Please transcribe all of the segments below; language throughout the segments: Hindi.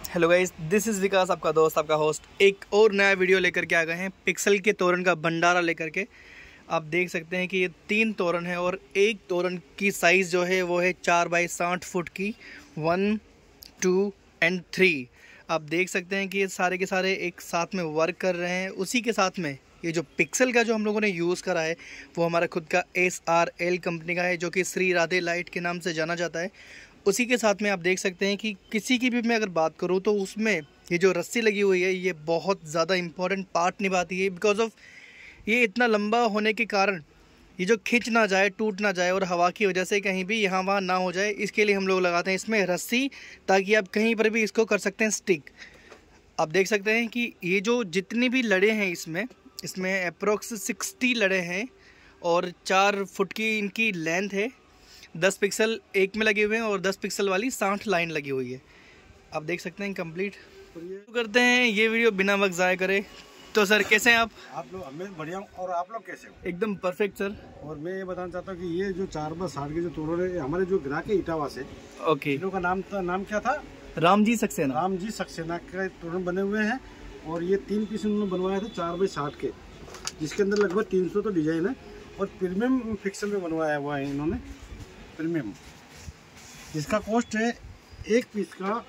Hello guys, this is Vikas, आपका दोस्त, आपका होस्ट। एक और नया वीडियो लेकर के आ गए हैं पिक्सल के तोरण का भंडारा लेकर के। आप देख सकते हैं कि ये 3 तोरण है और एक तोरण की साइज़ जो है वो है 4 बाई 60 फुट की, 1, 2 एंड 3। आप देख सकते हैं कि ये सारे के सारे एक साथ में वर्क कर रहे हैं। उसी के साथ में ये जो पिक्सल का जो हम लोगों ने यूज़ करा है वो हमारा खुद का SRL कंपनी का है, जो कि श्री राधे लाइट के नाम से जाना जाता है। उसी के साथ में आप देख सकते हैं कि किसी की भी मैं अगर बात करूं तो उसमें ये जो रस्सी लगी हुई है ये बहुत ज़्यादा इम्पॉर्टेंट पार्ट निभाती है। बिकॉज ऑफ ये इतना लंबा होने के कारण ये जो खिंच ना जाए, टूट ना जाए और हवा की वजह से कहीं भी यहाँ वहाँ ना हो जाए, इसके लिए हम लोग लगाते हैं इसमें रस्सी, ताकि आप कहीं पर भी इसको कर सकते हैं स्टिक। आप देख सकते हैं कि ये जो जितनी भी लड़े हैं इसमें अप्रोक्स 60 लड़े हैं और 4 फुट की इनकी लेंथ है। 10 पिक्सल एक में लगे हुए हैं और 10 पिक्सल वाली 60 लाइन लगी हुई है। आप देख सकते हैं कंप्लीट। तो करते हैं ये वीडियो बिना वक्त ज़ाया करे। तो सर कैसे हैं आप? लोग? मैं बढ़िया हूँ। और आप लोग कैसे हो? एकदम परफेक्ट सर। और मैं ये बताना चाहता हूँ कि ये जो 4 बाय 60 के जो तोरण है, हमारे जो ग्राहक है इटावा से, ओके, इनका नाम क्या था? रामजी सक्सेना। रामजी सक्सेना के तोरण बने हुए हैं और ये 3 पीस उन्होंने बनवाए थे 4 बाय 60 के, जिसके अंदर लगभग 300 तो डिजाइन है और प्रीमियम फिक्सल में बनवाया हुआ है इन्होंने, प्रीमियम, जिसका कॉस्ट है एक पीस का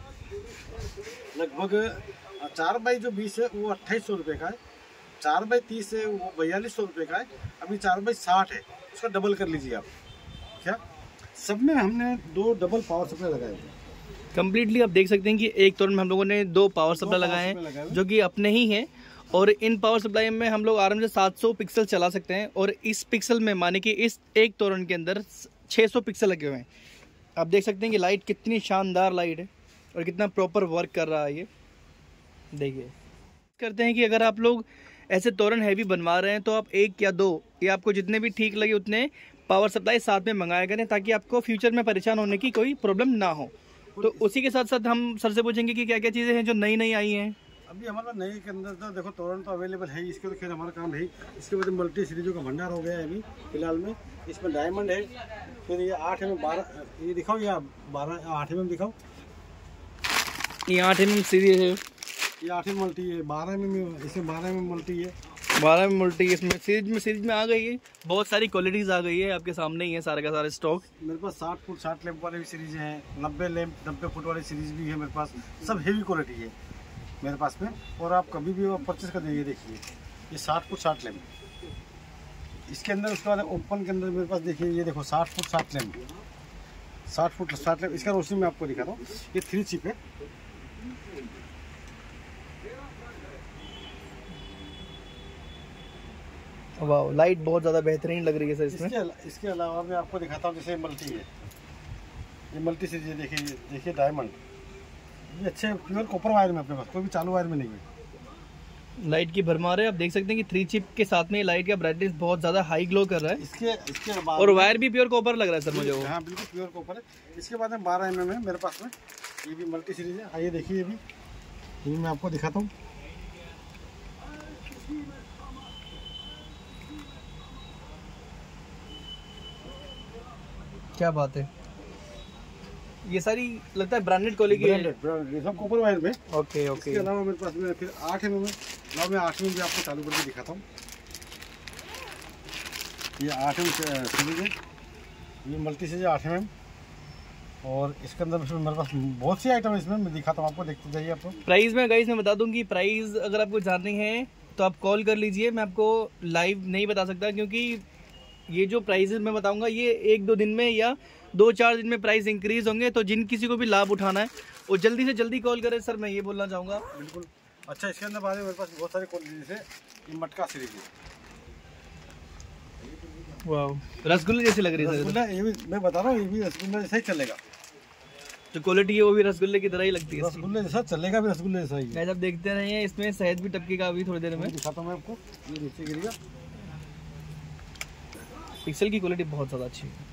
लगभग 4 बाई जो 20 है वो 2800 रुपये का है, 4 बाई 30 है वो 4200 रुपये का है, अभी 4 बाई 60 है, उसका डबल कर लीजिए आप। क्या सब में हमने 2 डबल पावर सप्लाई लगाए हुए कम्प्लीटली। आप देख सकते हैं कि एक तोरण में हम लोगों ने 2 पावर सप्लाई लगाए हैं जो कि अपने ही हैं, और इन पावर सप्लाई में हम लोग आराम से 700 पिक्सल चला सकते हैं। और इस पिक्सल में माने कि इस एक तोरण के अंदर 600 पिक्सल लगे हुए हैं। आप देख सकते हैं कि लाइट कितनी शानदार लाइट है और कितना प्रॉपर वर्क कर रहा है ये। देखिए, करते हैं कि अगर आप लोग ऐसे तोरण हैवी बनवा रहे हैं तो आप 1 या 2 या आपको जितने भी ठीक लगे उतने पावर सप्लाई साथ में मंगाया करें, ताकि आपको फ्यूचर में परेशान होने की कोई प्रॉब्लम ना हो। तो उसी के साथ साथ हम सर से पूछेंगे कि क्या क्या चीज़ें हैं जो नई नई आई हैं। अभी हमारा नए के अंदर तो देखो तोरण तो अवेलेबल है, इसके तो खैर हमारा काम है। इसके बाद मल्टी सीरीजों का भंडार हो गया है अभी फिलहाल में। इसमें डायमंड है, फिर ये 8 mm 12 ये दिखाओ, या 12 8 mm दिखाओ। ये 8 mm सीरीज है, ये 8 mm मल्टी है, 12 mm, इसमें 12 mm मल्टी है, 12 mm मल्टी। इसमें सीरीज में आ गई है, बहुत सारी क्वालिटीज़ आ गई है, आपके सामने ही है सारा का सारा स्टॉक। मेरे पास 60 फुट 60 लैंप वाले भी सीरीज हैं, 90 फुट वाली सीरीज भी है मेरे पास। सब हेवी क्वालिटी है मेरे पास में, और आप कभी भी परचेस कर दीजिए। देखिए ये 60 फुट 60 लैंप इसके अंदर। उसके बाद ओपन के अंदर मेरे पास देखिए, ये देखो 60 फुट 60 लैंप, 60 फुट 60 लैंप। इसका रोशनी मैं आपको दिखाता हूँ। ये 3 चिप है, वाह, लाइट बहुत ज़्यादा बेहतरीन लग रही है सर इसमें। इसके अलावा मैं आपको दिखाता हूँ, जैसे मल्टी है, ये मल्टी सीरीज है। देखिए डायमंड, ये अच्छे प्योर कॉपर वायर में अपने पास, कोई भी चालू वायर में नहीं है। लाइट की भरमार है। आप देख सकते हैं कि 3 चिप के साथ में लाइट का ब्राइटनेस बहुत ज़्यादा हाई ग्लो कर रहा है। इसके बाद और वायर भी प्योर कॉपर लग रहा है सर मुझे वो। हाँ बिल्कुल प्योर कॉपर है। इसके बाद में 12 mm है मेरे पास में, ये भी मल्टी सीरीज है। आइए देखिए, ये भी मैं आपको दिखाता हूँ। क्या बात है, ये सारी लगता है ब्रांडेड क्वालिटी है, सब कॉपर वायर में। ओके। इसके अलावा मेरे पास में फिर 8 mm है। मैं 8 mm भी आपको चालू करके दिखाता हूँ। ये 8 mm सीरीज है, ये मल्टी सीरीज 8 mm। और इसके अंदर मेरे पास बहुत सी आइटम है, इसमें मैं दिखाता हूँ आपको, देखते जाइए आपको। प्राइस में गाइस मैं बता दूं कि प्राइस अगर आपको जाननी है तो आप कॉल कर लीजिए। मैं आपको लाइव नहीं बता सकता, क्योंकि ये जो प्राइस मैं बताऊंगा ये 1-2 दिन में या 2-4 दिन में प्राइस इंक्रीज होंगे। तो जिन किसी को भी लाभ उठाना है वो जल्दी से जल्दी कॉल करें सर, मैं ये बोलना चाहूँगा। बिल्कुल। अच्छा, इसके अंदर बाद मेरे पास बहुत सारे क्वालिटी है। ये मटका सीरीज है, वाह, रसगुल्ले जैसी लग रही है रसगुल्ला। ये भी मैं बता रहा हूँ, ये भी रसगुल्ला जैसा ही चलेगा। जो क्वालिटी है वो भी रसगुल्ले की तरह ही लगती है, रसगुल्ले जैसा चलेगा, भी रसगुल्ले जैसा ही है। आप देखते रहिए, इसमें शहद भी टपकेगा अभी थोड़ी देर में। दिखाता हूँ मैं आपको, ये नीचे गिरेगा। पिक्सल की क्वालिटी बहुत ज़्यादा अच्छी है,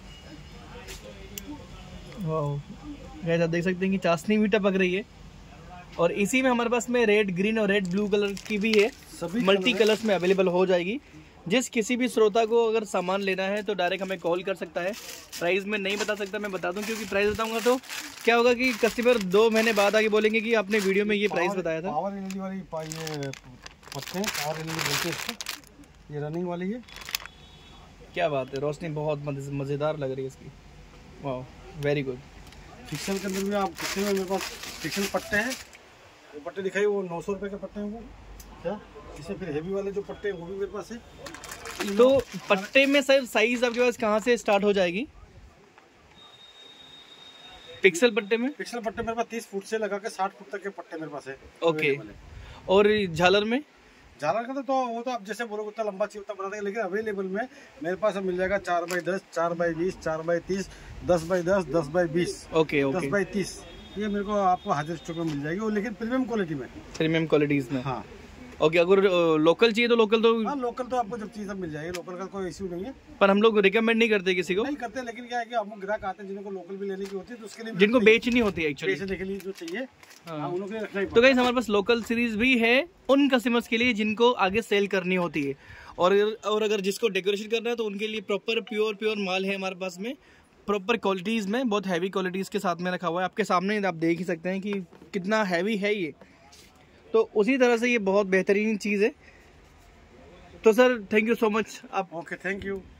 वाह। गाइस आप देख सकते हैं कि चाशनी भी टपक रही है। और इसी में हमारे पास में रेड ग्रीन और रेड ब्लू कलर की भी है। सभी मल्टी कलर्स में अवेलेबल हो जाएगी। जिस किसी भी श्रोता को अगर सामान लेना है तो डायरेक्ट हमें कॉल कर सकता है। प्राइस में नहीं बता सकता, मैं बता दूं, क्योंकि प्राइस बताऊंगा तो क्या होगा कि कस्टमर 2 महीने बाद आके बोलेंगे कि आपने वीडियो में ये प्राइस बताया था। पावर एलईडी वाली ये पत्ते हैं, पावर एलईडी बोलते हैं इसको। ये रनिंग वाली है। क्या बात है, रोशनी बहुत मज़ेदार लग रही है इसकी। वाह, वेरी गुड। फिक्सल के अंदर भी आप फिक्सल में मेरे पास फिक्सल पट्टे हैं। वो पट्टे दिखाई, वो 900 रुपये के पट्टे हैं वो। क्या इसे फिर हेवी वाले जो पट्टे हैं वो भी मेरे पास है। तो पट्टे में सर साइज आपके पास कहाँ से स्टार्ट हो जाएगी? पिक्सल पट्टे में? पिक्सल पट्टे मेरे पास 30 फुट से लगा के 60 फुट तक के पट्टे मेरे पास है। ओके। और झालर में? झालर का तो वो तो आप जैसे बोलोगे उतना लंबा चाहिए उतना बना देंगे, लेकिन अवेलेबल में मेरे पास मिल जाएगा 4x10, 4x20, 4x30, 10x10, 10x20, okay okay, 10x30। ये मेरे को आपको हाजिर स्टॉक में मिल जाएगी, और लेकिन प्रीमियम क्वालिटी में। प्रीमियम क्वालिटीज में, हाँ। ओके। अगर लोकल चाहिए तो लोकल तो, हाँ लोकल तो आपको जब चीज़ मिल जाएगी, लोकल का कोई इश्यू नहीं है। पर हम लोग रिकमेंड नहीं करते किसी को। नहीं करते, लेकिन क्या है कि हम ग्राहक आते हैं जिनको लोकल भी लेने की होती है, तो उसके लिए जिनको बेचनी होती है एक्चुअली, बेचने के लिए जो चाहिए उन लोगों के लिए रखना ही तो गाइस हमारे पास लोकल सीरीज भी है उन कस्टमर्स के लिए जिनको आगे सेल करनी होती है। और अगर जिसको डेकोरेशन करना है तो उनके लिए प्रॉपर प्योर माल है हमारे पास में, प्रॉपर क्वालिटीज़ में, बहुत हैवी क्वालिटीज़ के साथ में रखा हुआ है। आपके सामने आप देख ही सकते हैं कि कितना हैवी है ये। तो उसी तरह से ये बहुत बेहतरीन चीज़ है। तो sir thank you so much. आप ओके, थैंक यू।